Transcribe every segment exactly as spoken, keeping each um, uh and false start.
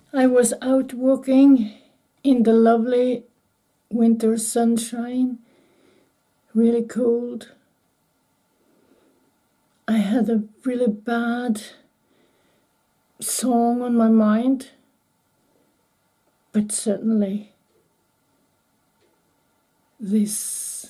I was out walking in the lovely winter sunshine, really cold. I had a really bad song on my mind, but certainly this,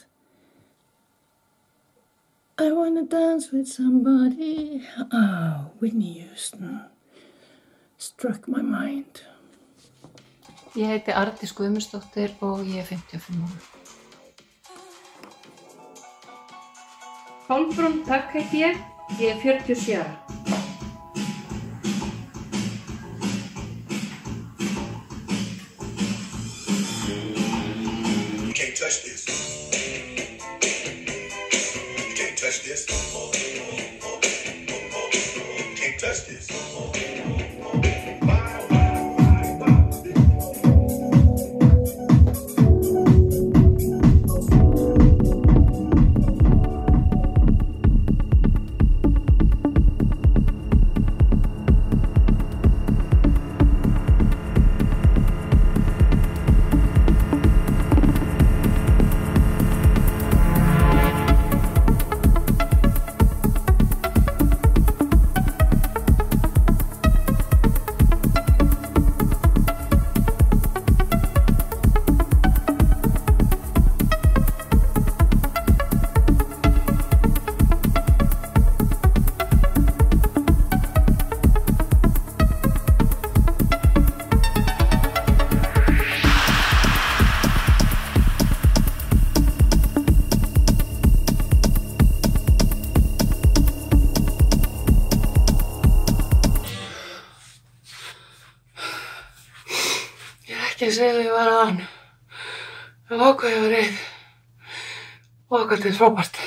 I wanna dance with somebody. Oh, Whitney Houston struck my mind. Ég heiti Arndís Guðmundsdóttir og ég er fimmtíu og fimm ára. Kolbrún Dögg heiti ég, ég er fjörutíu og sjö ára. You can't touch this. You can't touch this. You can't touch this. Ekki að segja að ég var aðan. Það var ákvað ég var reið. Og ákvað þetta er frábært.